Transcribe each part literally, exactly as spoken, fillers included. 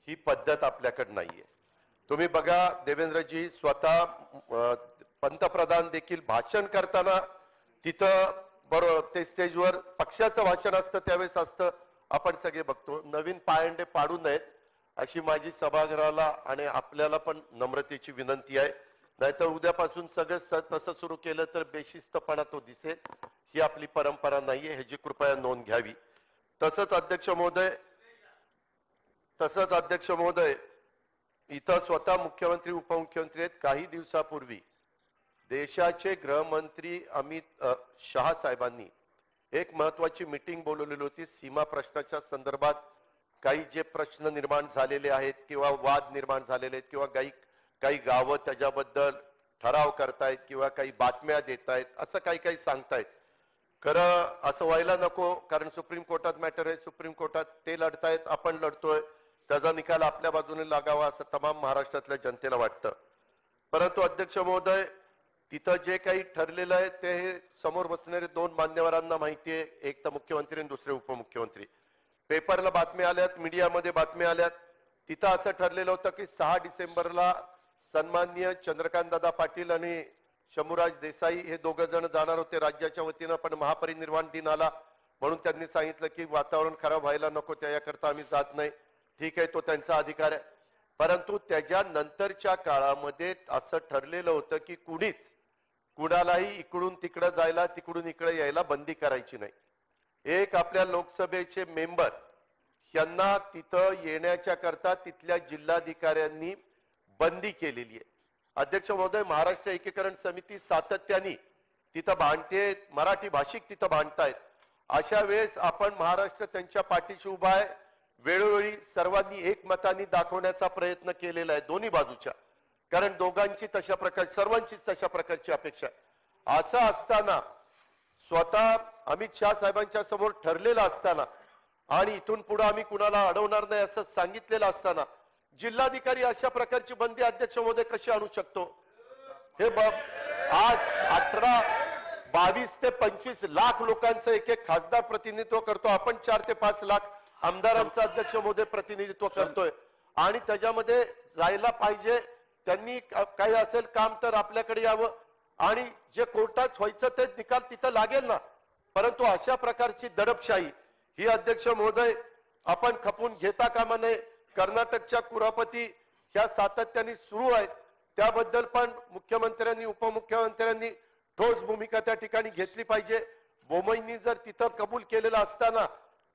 ही पद्धत आपल्याकडे नाहीये। तुम्ही बघा देवेंद्रजी स्वतः पंतप्रधान देखील भाषण करताना तिथं बरोबर ते स्टेजवर पक्षाचं भाषण असतं त्यावेळेस असतं, आपण सगळे बघतो। नवीन पायंडे पाडू नयेत अशी माझी सभागृहाला आणि आपल्याला पण नम्रतेची विनंती आहे, नाहीतर उद्यापासून सगळं तसं सुरू केलं तर बेशिस्तपणा तो दिसेल। ही आपली परंपरा नाहीये, ह्याची कृपया नोंद घ्यावी। तसंच अध्यक्ष महोदय तसंच अध्यक्ष महोदय इथं स्वतः मुख्यमंत्री उपमुख्यमंत्री आहेत। काही दिवसापूर्वी देशाचे गृहमंत्री अमित शहा साहेबांनी एक महत्वाची मीटिंग बोलवलेली होती। सीमा प्रश्नाच्या संदर्भात काही जे प्रश्न निर्माण झालेले आहेत किंवा वाद निर्माण झालेले आहेत किंवा काही काही गावं त्याच्याबद्दल ठराव करतायत किंवा काही बातम्या देत आहेत, असं काही काही सांगतायत। खरं असं व्हायला नको, कारण सुप्रीम कोर्टात मॅटर आहे, सुप्रीम कोर्टात ते लढतायत, आपण लढतोय, त्याचा निकाल आपल्या बाजूने लागावा असं तमाम महाराष्ट्रातल्या जनतेला वाटतं। परंतु अध्यक्ष महोदय तिथं जे काही ठरलेलं आहे ते समोर बसणारे दोन मान्यवरांना माहिती आहे, एक तर मुख्यमंत्री आणि दुसरे उपमुख्यमंत्री। पेपरला बातम्या आल्यात, मीडियामध्ये बातम्या आल्यात, तिथं असं ठरलेलं होतं की सहा डिसेंबरला सन्माननीय चंद्रकांत दादा पाटील आणि शंभूराज देसाई हे दोघं जण जाणार होते राज्याच्या वतीनं, पण महापरिनिर्वाण दिन आला म्हणून त्यांनी सांगितलं की वातावरण खराब व्हायला नको त्याकरता आम्ही जात नाही। ठीक आहे, तो त्यांचा अधिकार आहे। परंतु त्याच्यानंतरच्या काळामध्ये असं ठरलेलं होतं की कुणीच कुणालाही इकडून तिकडे जायला तिकडून इकडे यायला बंदी करायची नाही। एक आपल्या लोकसभेचे मेंबर यांना तिथं येण्याच्या करता तिथल्या जिल्हाधिकाऱ्यांनी बंदी केलेली आहे। अध्यक्ष महोदय महाराष्ट्र एकीकरण समिती सातत्याने तिथं भांडते, मराठी भाषिक तिथं भांडतायत, अशा वेळेस आपण महाराष्ट्र त्यांच्या पाठीशी उभा आहे। वेळोवेळी सर्वांनी एकमताने दाखवण्याचा प्रयत्न केलेला आहे दोन्ही बाजूच्या, कारण दोघांची तशा प्रकार सर्वांचीच तशा प्रकारची अपेक्षा आहे। असं असताना स्वतः अमित शहा साहेबांच्या समोर ठरलेलं असताना आणि इथून पुढे आम्ही कुणाला अडवणार नाही असं सांगितलेलं असताना जिल्हाधिकारी अशा प्रकारची बंदी अध्यक्ष महोदय कशी आणू शकतो? हे आज अठरा बावीस ते पंचवीस लाख लोकांचं एक एक खासदार प्रतिनिधित्व करतो आपण, चार ते पाच लाख आमदारांचं अध्यक्ष महोदय प्रतिनिधित्व करतोय आणि त्याच्यामध्ये जायला पाहिजे। त्यांनी काही असेल काम तर आपल्याकडे यावं आणि जे कोर्टात व्हायचं ते निकाल तिथं लागेल ना। परंतु अशा प्रकारची दडपशाही ही अध्यक्ष महोदय आपण खपून घेता कामा नये। कर्नाटकच्या कुरापती ह्या सातत्याने सुरू आहेत, त्याबद्दल पण मुख्यमंत्र्यांनी उपमुख्यमंत्र्यांनी ठोस भूमिका त्या ठिकाणी घेतली पाहिजे। बोमईंनी जर तिथं कबूल केलेलं असताना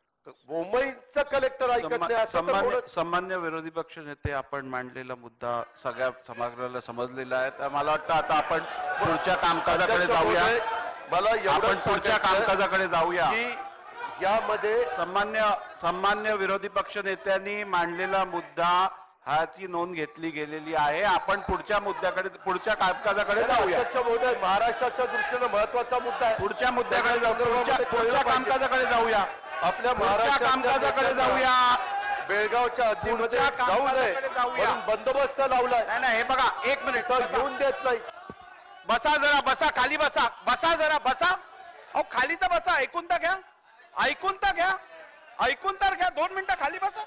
बोमईचं कलेक्टर ऐकत नाही असं सामान्य विरोधी पक्ष नेते आपण मांडलेला मुद्दा सगळ्या सभागृहाला समजलेला आहे। मला वाटतं आता आपण पुढच्या कामकाजाकडे जाऊया। मला आपण पुढच्या कामकाजाकडे जाऊया की यामध्ये सामान्य सामान्य विरोधी पक्ष नेत्यांनी मांडलेला मुद्दा ह्याची नोंद घेतली गेलेली आहे। आपण पुढच्या मुद्द्याकडे पुढच्या कामकाजाकडे जाऊया। अध्यक्ष महोदय महाराष्ट्राच्या दृष्टीने महत्वाचा मुद्दा आहे, पुढच्या मुद्द्याकडे पुढच्या कामकाजाकडे जाऊया। आपल्या महाराष्ट्र कामकाजाकडे जाऊया। बेळगावच्या हद्दीमध्ये जाऊ नये म्हणून बंदोबस्त लावलाय। नाही नाही हे बघा, एक मिनिट घेऊन देत नाही। बसा जरा, बसा खाली, बसा बसा जरा बसा। अहो खाली तर बसा, ऐकून तर घ्या, ऐकून तर घ्या, ऐकून तर घ्या, दोन मिनिटं खाली बसा।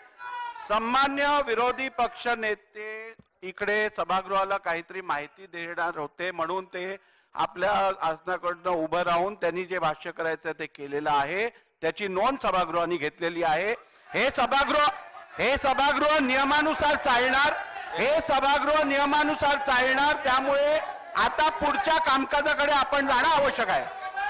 सामान्य विरोधी पक्ष नेते इकडे सभागृहाला काहीतरी माहिती देणार होते म्हणून ते आपल्या आसनाकडनं उभं राहून त्यांनी जे भाष्य करायचं ते केलेलं आहे, त्याची नोंद सभागृहाने घेतलेली आहे। हे सभागृह हे सभागृह नियमानुसार चालणार, हे सभागृह नियमानुसार चालणार, त्यामुळे आता पुढच्या कामकाजाकडे आपण जाणं आवश्यक आहे।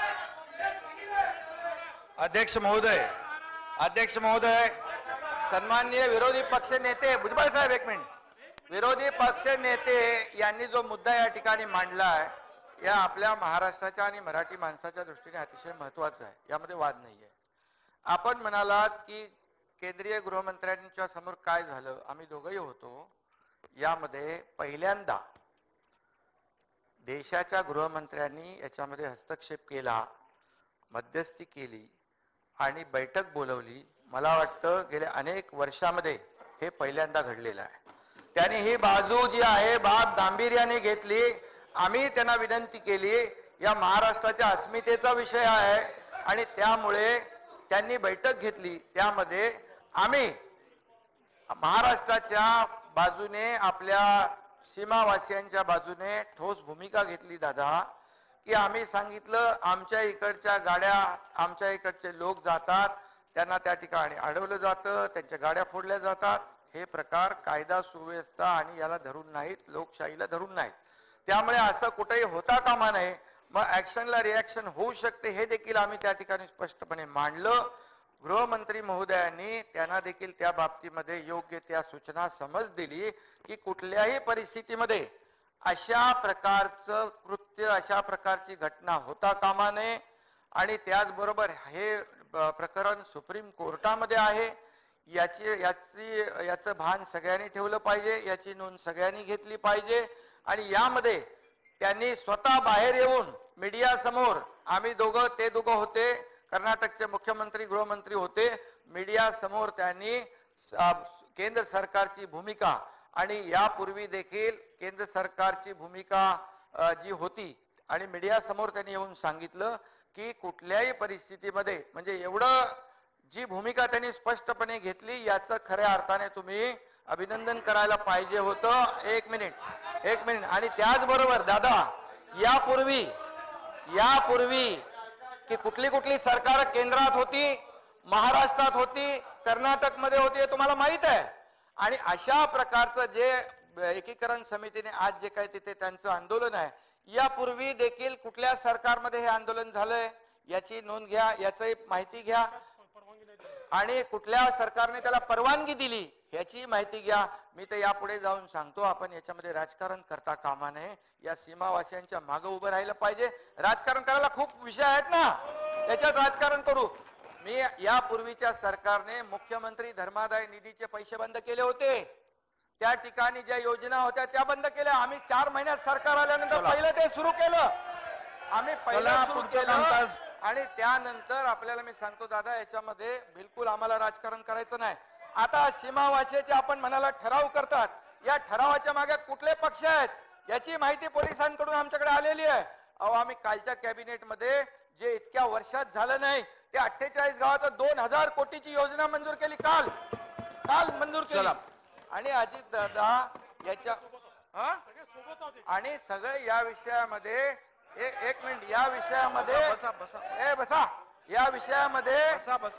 अध्यक्ष महोदय अध्यक्ष महोदय सन्माननीय विरोधी पक्ष नेते भुजबळ साहेब, एक मिनिट। विरोधी पक्ष नेते यांनी जो मुद्दा या ठिकाणी मांडला आहे या आपल्या महाराष्ट्राच्या आणि मराठी माणसाच्या दृष्टीने अतिशय महत्वाचा आहे, यामध्ये वाद नाहीये। आपण म्हणालात की केंद्रीय गृहमंत्र्यांच्या समोर काय झालं, आम्ही दोघंही होतो, यामध्ये पहिल्यांदा देशाच्या गृहमंत्र्यांनी याच्यामध्ये हस्तक्षेप केला, मध्यस्थी केली आणि बैठक बोलवली। मला वाटतं गेल्या अनेक वर्षामध्ये हे पहिल्यांदा घडलेलं आहे। त्यांनी ही बाजू जी आहे बाब गांभीर्याने घेतली, आम्ही त्यांना विनंती केली, या महाराष्ट्राच्या अस्मितेचा विषय आहे आणि त्यामुळे त्यांनी बैठक घेतली, त्यामध्ये आम्ही महाराष्ट्राच्या बाजूने, आपल्या सीमावासियांच्या बाजूने ठोस भूमिका घेतली दादा, की आम्ही सांगितलं आमच्या इकडच्या गाड्या, आमच्या इकडचे लोक जातात, त्यांना त्या ठिकाणी अडवलं जातं, त्यांच्या गाड्या फोडल्या जातात. हे प्रकार कायदा सुव्यवस्था आणि याला धरून नाहीत, लोकशाहीला धरून नाहीत. त्यामुळे असं कुठेही होता कामा नये. मग ऍक्शनला रिॲक्शन होऊ शकते हे देखील आम्ही त्या ठिकाणी स्पष्टपणे मांडलं. गृहमंत्री महोदयांनी त्यांना देखील त्या बाबतीमध्ये योग्य त्या सूचना समज दिली की कुठल्याही परिस्थितीमध्ये अशा प्रकारचं कृत्य, अशा प्रकारची घटना होता कामा नये. आणि त्याचबरोबर हे प्रकरण सुप्रीम कोर्टामध्ये आहे, याची याची याचं भान सगळ्यांनी ठेवलं पाहिजे, याची नोंद सगळ्यांनी घेतली पाहिजे. आणि यामध्ये त्यांनी स्वतः बाहेर येऊन मीडिया समोर, आम्ही दोघं ते दोघं होते, कर्नाटकचे मुख्यमंत्री गृहमंत्री होते, मीडिया समोर त्यांनी केंद्र सरकारची भूमिका आणि यापूर्वी देखील केंद्र सरकारची भूमिका जी होती आणि मीडिया समोर त्यांनी येऊन सांगितलं की कुठल्याही परिस्थितीमध्ये, म्हणजे एवढं जी भूमिका त्यांनी स्पष्टपणे घेतली याचं खऱ्या अर्थाने तुम्ही अभिनंदन करायला पाहिजे होतं. एक मिनिट एक मिनिट आणि त्याचबरोबर दादा, यापूर्वी यापूर्वी की कुठली कुठली सरकार केंद्रात होती, महाराष्ट्रात होती, कर्नाटकमध्ये होती, हे तुम्हाला माहित आहे. आणि अशा प्रकारचं जे एकीकरण समितीने आज जे काही तिथे त्यांचं आंदोलन आहे, यापूर्वी देखील कुठल्या सरकारमध्ये हे आंदोलन झालंय याची नोंद घ्या, याची माहिती घ्या. आणि कुठल्या सरकारने त्याला परवानगी दिली याची माहिती घ्या. मी तर यापुढे जाऊन सांगतो, आपण याच्यामध्ये राजकारण करता कामा नये. या सीमावासियांच्या मागे उभं राहिलं पाहिजे. राजकारण करायला खूप विषय आहेत ना, त्याच्यात राजकारण करू. मी यापूर्वीच्या सरकारने मुख्यमंत्री धर्मादाय निधीचे पैसे बंद केले होते, त्या ठिकाणी ज्या योजना होत्या त्या बंद केल्या. आम्ही चार महिन्यात सरकार आल्यानंतर पहिलं ते सुरू केलं, आम्ही पहिलं सुरू केलं. आणि त्यानंतर आपल्याला मी सांगतो दादा, याच्यामध्ये बिलकुल आम्हाला राजकारण करायचं नाही. आता सीमावासियाचे आपण म्हणाला ठराव करतात, या ठरावाच्या मागे कुठले पक्ष आहेत याची माहिती पोलिसांकडून आमच्याकडे आलेली आहे. अहो, आम्ही कालच्या कॅबिनेट मध्ये जे इतक्या वर्षात झालं नाही ते अठ्ठेचाळीस गावात दोन हजार कोटीची योजना मंजूर केली, काल काल मंजूर केली. आणि अजित दादा याच्या आणि सगळे या विषयामध्ये एक मिनिट या विषयामध्ये ए बसा या विषयामध्ये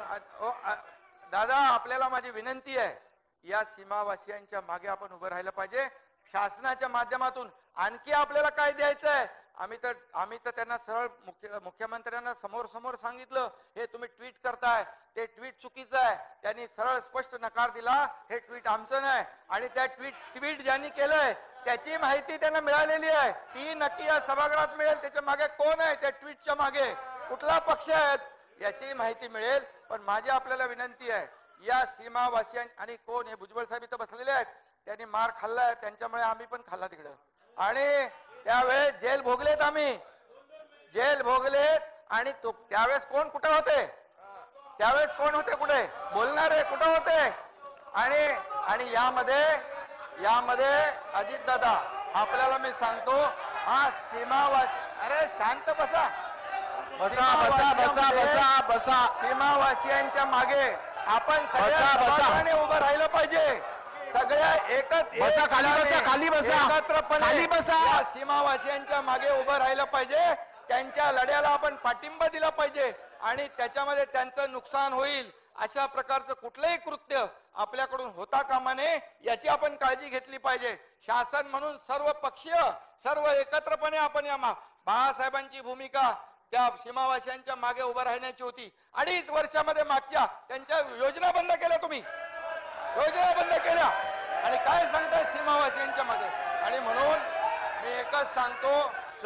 दादा, आपल्याला माझी विनंती आहे, या सीमावासियांच्या मागे आपण उभं राहिलं पाहिजे. शासनाच्या माध्यमातून आणखी आपल्याला काय द्यायचं आहे, आम्ही तर आम्ही तर त्यांना सरळ मुख्य मुख्यमंत्र्यांना समोर समोर सांगितलं, हे तुम्ही ट्विट करताय ते ट्विट चुकीचं आहे. त्यांनी सरळ स्पष्ट नकार दिला, हे ट्विट आमचं नाही. आणि त्या ट्विट ट्विट ज्यांनी केलंय त्याची माहिती त्यांना मिळालेली आहे, ती नक्की या सभागृहात मिळेल. त्याच्या मागे कोण आहे, त्या ट्विटच्या मागे कुठला पक्ष आहे याची माहिती मिळेल. पण माझी आपल्याला विनंती आहे, या सीमावासियां आणि कोण हे भुजबळ साहेब इथं बसलेले आहेत, त्यांनी मार खाल्लाय, त्यांच्यामुळे आम्ही पण खाल्ला तिकडं. आणि त्यावेळेस जेल भोगलेत, आम्ही जेल भोगलेत. आणि तो त्यावेळेस कोण कुठे होते, त्यावेळेस कोण होते, कुठे बोलणारे कुठे होते. आणि आणि यामध्ये यामध्ये अजित दादा, आपल्याला मी सांगतो, हा सीमावासी, अरे शांत बसा बसा बसा बसा बसा बसा सीमावासियांच्या मागे आपण सगळ्या उभं राहिलं पाहिजे. सगळ्या एकच बसा, खाली बसा, खाली बसा, एकत्रपणे खाली बसा. सीमावासियांच्या मागे उभं राहिलं पाहिजे. त्यांच्या लढ्याला आपण पाठिंबा दिला पाहिजे आणि त्याच्यामध्ये त्यांचं नुकसान होईल अशा प्रकारचं कुठलंही कृत्य आपल्याकडून होता कामा नये याची आपण काळजी घेतली पाहिजे. शासन म्हणून सर्व पक्षीय सर्व एकत्रपणे आपण या बाळासाहेबांची भूमिका त्या सीमावासियांच्या मागे उभं राहण्याची होती. अडीच वर्षामध्ये मागच्या त्यांच्या योजना बंद केल्या, तुम्ही योजना बंद केल्या आणि काय सांगताय सीमावासियांच्या मागे. आणि म्हणून मी एकच सांगतो,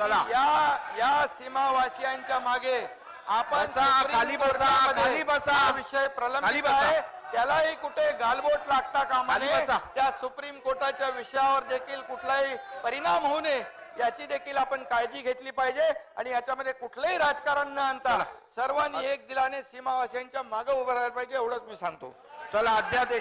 या या सीमावासियांच्या मागे आपण खाली बसा, खाली बसा, विषय प्रलंबित आहे, त्यालाही कुठे गालबोट लागता कामा नये. त्या सुप्रीम कोर्टाच्या विषयावर देखील कुठलाही परिणाम होऊ नये याची देखील आपण काळजी घेतली पाहिजे. आणि याच्यामध्ये कुठलंही राजकारण न आणता सर्वांनी एक दिलाने सीमावासियांच्या मागे उभं राहायला पाहिजे, एवढंच मी सांगतो. चला, अध्यादेश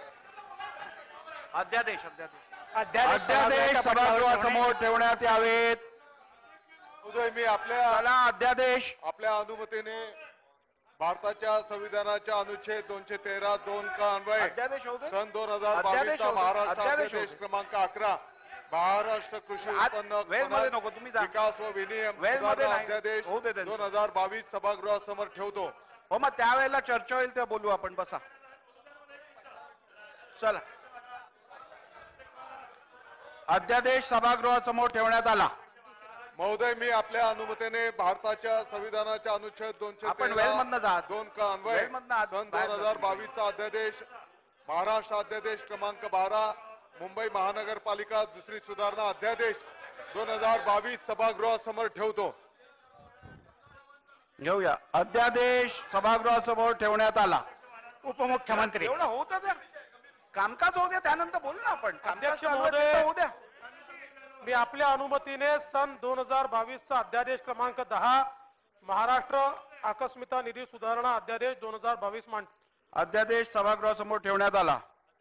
अध्यादेश अध्यादेश अध्यादेश सभागृहासमोर ठेवण्यात यावेत. उदय, मी आपल्या चला, अध्यादेश आपल्या अनुमतीने भारताच्या संविधानाच्या अनुच्छेद दोनशे तेरा दोन का अन्वय अध्यादेश होऊ दे. सन दोन हजार अध्यादेश बावीस चा होऊ दे. महाराष्ट्र अध्यादेश अध्यादेश होऊ दे. क्रमांक अकरा महाराष्ट्र कृषी आत- उत्पन्न वेळमध्ये नको, तुम्ही जा. विकास व विनियम वेळमध्ये सुधारणा नाही. अध्यादेश होऊ दे त्यांचं. दोन हजार बावीस सभागृहासमोर ठेवतो. हो मग त्यावेळेला चर्चा होईल तेव्हा बोलू आपण. बसा चला. अध्यादेश सभागृहासमोर ठेवण्यात आला. महोदय, मी आपल्या अनुमतीने भारताच्या संविधानाच्या अनुच्छेद दोनशे आपण तेरा वेळमधनं जा. दोन का अन्वय वेळमधनं आत- सन बाहेर दोन जा. हजार बावीस चा अध्यादेश महाराष्ट्र अध्यादेश क्रमांक बारा मुंबई महानगरपालिका दुसरी सुधारणा अध्यादेश दोन हजार बावीस सभागृहासमोर ठेवतो. घेऊया. अध्यादेश सभागृहासमोर ठेवण्यात आला. उपमुख्यमंत्री एवढं होऊ द्या. कामकाज होऊ द्या, त्यानंतर बोलू ना आपण. कामकाज अध्यक्ष चालू आहे, महोदय. तिथं होऊ द्या. मी आपल्या अनुमतीने सन दोन हजार बावीस चा अध्यादेश क्रमांक दहा महाराष्ट्र आकस्मिकता निधी सुधारणा अध्यादेश दोन हजार बावीस मांड अध्यादेश सभागृहासमोर ठेवण्यात आला.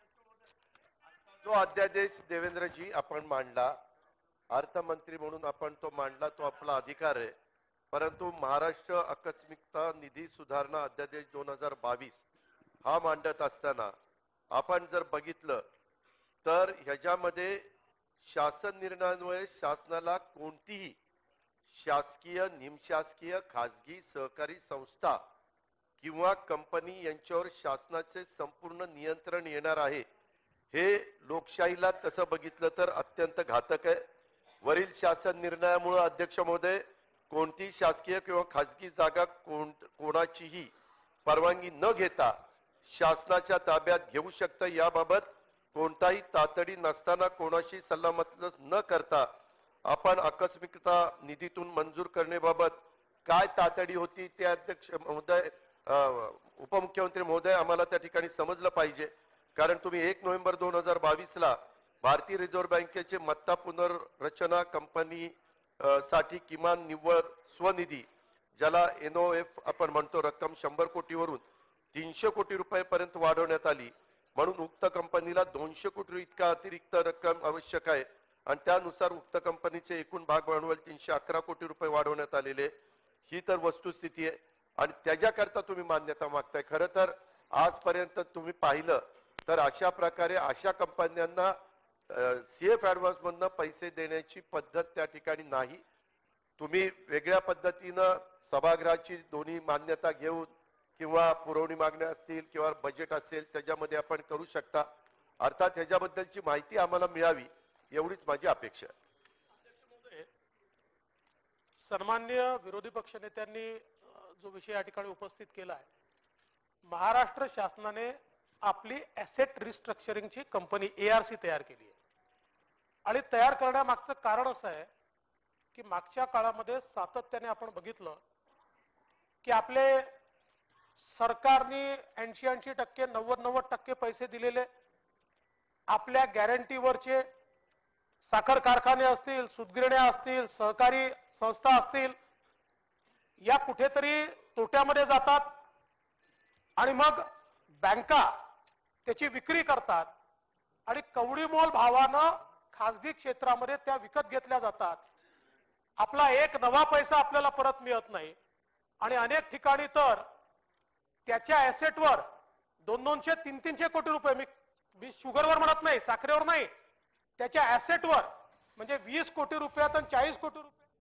जो अध्यादेश देवेंद्रजी आपण मांडला, अर्थमंत्री म्हणून आपण तो मांडला, तो आपला अधिकार आहे. परंतु महाराष्ट्र आकस्मिकता निधी सुधारणा अध्यादेश दोन हजार बावीस हा मांडत असताना आपण जर बघितलं तर ह्याच्यामध्ये शासन निर्णयान्वये शासनाला कोणतीही शासकीय, निमशासकीय, खासगी, सहकारी संस्था किंवा कंपनी यांच्यावर शासनाचे संपूर्ण नियंत्रण येणार आहे. हे लोकशाहीला तसं बघितलं तर अत्यंत घातक आहे. वरील शासन निर्णयामुळे अध्यक्ष महोदय कोणती शासकीय किंवा खासगी जागा कोण कोणाचीही परवानगी न घेता शासनाच्या ताब्यात घेऊ शकतं. याबाबत कोणताही तातडी नसताना कोणाशी सल्लामसलत न करता आपण आकस्मिकता निधीतून मंजूर करण्याबाबत काय तातडी होती ते अध्यक्ष महोदय, उपमुख्यमंत्री महोदय, आम्हाला त्या ठिकाणी समजलं पाहिजे. कारण तुम्ही एक नोव्हेंबर दोन हजार बावीस ला भारतीय रिझर्व्ह बँकेचे मत्ता पुनर्रचना कंपनी साठी किमान निव्वळ स्वनिधी, ज्याला एनओएफ आपण म्हणतो, रक्कम शंभर कोटीवरून तीनशे कोटी रुपयापर्यंत वाढवण्यात आली. म्हणून उक्त कंपनीला दोनशे कोटी इतका अतिरिक्त रक्कम आवश्यक आहे आणि त्यानुसार उक्त कंपनीचे एकूण भाग भांडवल तीनशे अकरा कोटी रुपये वाढवण्यात आलेले. ही तर वस्तुस्थिती आहे आणि त्याच्याकरता तुम्ही मान्यता मागताय. खरं तर आजपर्यंत तुम्ही पाहिलं तर अशा प्रकारे अशा कंपन्यांना सीएफ ऍडव्हान्स मधनं पैसे देण्याची पद्धत त्या ठिकाणी नाही. तुम्ही वेगळ्या पद्धतीनं सभागृहाची दोन्ही मान्यता घेऊन किंवा पुरवणी मागण्या असतील किंवा बजेट असेल त्याच्यामध्ये आपण करू शकता. अर्थात ह्याच्याबद्दलची माहिती आम्हाला मिळावी एवढीच माझी अपेक्षा आहे. सन्माननीय विरोधी पक्ष नेत्यांनी जो विषय या ठिकाणी उपस्थित केला आहे, महाराष्ट्र शासनाने आपली ऍसेट रिस्ट्रक्चरिंगची कंपनी एआरसी तयार केली आहे आणि तयार करण्यामागचं कारण असं आहे की मागच्या काळामध्ये सातत्याने आपण बघितलं की आपले सरकारने ऐंशी ऐंशी टक्के नव्वद नव्वद टक्के पैसे दिलेले, आपल्या गॅरंटीवरचे साखर कारखाने असतील, सूतगिरण्या असतील, सहकारी संस्था असतील, या कुठेतरी तोट्यामध्ये जातात आणि मग बँका त्याची विक्री करतात आणि कवडीमोल भावानं खासगी क्षेत्रामध्ये त्या विकत घेतल्या जातात. आपला एक नवा पैसा आपल्याला परत मिळत नाही आणि अनेक ठिकाणी तर त्याच्या ऍसेटवर दोन दोनशे तीन तीनशे कोटी रुपये, मी मी शुगरवर म्हणत नाही, साखरेवर नाही, त्याच्या ऍसेटवर म्हणजे वीस कोटी रुपयात आणि चाळीस कोटी रुपये